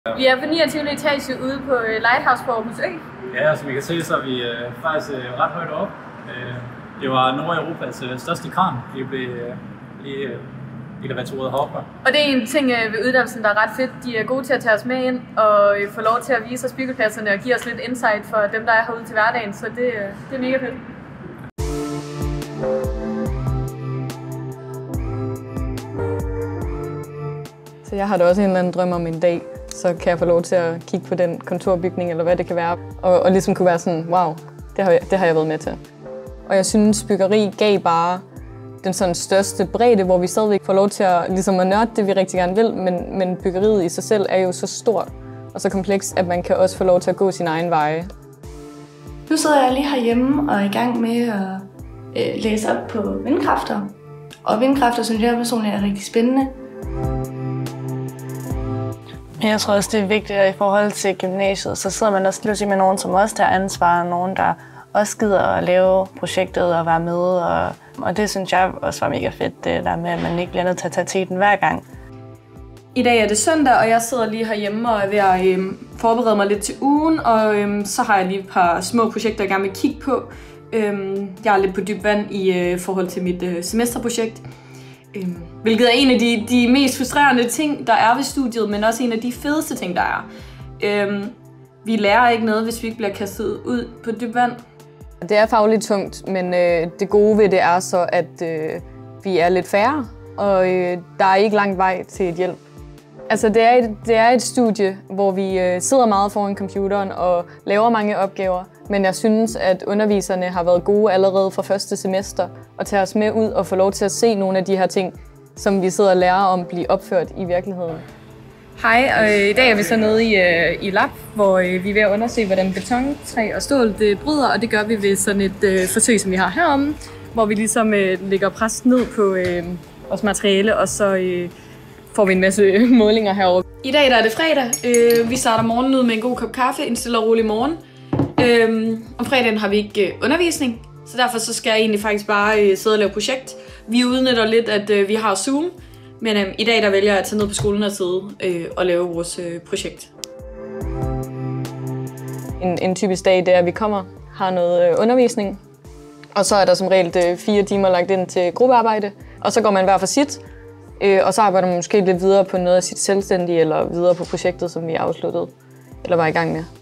Vi er på 29. etage ude på Lighthouse på Aarhus Ø. Ja, som I kan se, så er vi faktisk ret højt oppe. Det var Nordeuropas største kran, vi blev lige elevatoreret heroppe. Og det er en ting ved uddannelsen, der er ret fedt. De er gode til at tage os med ind og få lov til at vise os byggepladserne og give os lidt insight for dem, der er herude til hverdagen. Så det er mega fedt. Så jeg har da også en eller anden drøm om en dag, så kan jeg få lov til at kigge på den kontorbygning, eller hvad det kan være, og ligesom kunne være sådan, wow, det har jeg været med til. Og jeg synes, byggeri gav bare den sådan største bredde, hvor vi stadigvæk får lov til at nørde det, vi rigtig gerne vil, men byggeriet i sig selv er jo så stort og så komplekst, at man kan også få lov til at gå sin egen veje. Nu sidder jeg lige herhjemme og er i gang med at læse op på vindkræfter. Og vindkræfter synes jeg personligt er rigtig spændende. Jeg tror også, det er vigtigt, at i forhold til gymnasiet, så sidder man også pludselig med nogen, som også tager ansvar, og nogen, der også gider at lave projektet og være med. Og det synes jeg også var mega fedt, det der med, at man ikke bliver nødt til at tage teten hver gang. I dag er det søndag, og jeg sidder lige herhjemme og er ved at forberede mig lidt til ugen, og så har jeg lige et par små projekter, jeg gerne vil kigge på. Jeg er lidt på dyb vand i forhold til mit semesterprojekt. Hvilket er en af de mest frustrerende ting, der er ved studiet, men også en af de fedeste ting, der er. Vi lærer ikke noget, hvis vi ikke bliver kastet ud på dyb vand. Det er fagligt tungt, men det gode ved det er så, at vi er lidt færre, og der er ikke lang vej til et hjælp. Altså, det er et studie, hvor vi sidder meget foran computeren og laver mange opgaver, men jeg synes, at underviserne har været gode allerede fra første semester og tager os med ud og få lov til at se nogle af de her ting, som vi sidder og lærer om blive opført i virkeligheden. Hej, og i dag er vi så nede i lab, hvor vi er ved at undersøge, hvordan beton, træ og stål det bryder, og det gør vi ved sådan et forsøg, som vi har heromme, hvor vi ligesom lægger pres ned på vores materiale, og så får vi en masse målinger herovre. I dag der er det fredag. Vi starter morgenen ud med en god kop kaffe, en stille og rolig morgen. Om fredagen har vi ikke undervisning, så derfor så skal jeg egentlig faktisk bare sidde og lave projekt. Vi udnytter lidt, at vi har Zoom, men i dag der vælger jeg at tage ned på skolen og sidde og lave vores projekt. En typisk dag, det er, at vi kommer, har noget undervisning, og så er der som regel 4 timer lagt ind til gruppearbejde, og så går man hver for sit, og så arbejder man måske lidt videre på noget af sit selvstændige, eller videre på projektet, som vi afsluttede, eller var i gang med.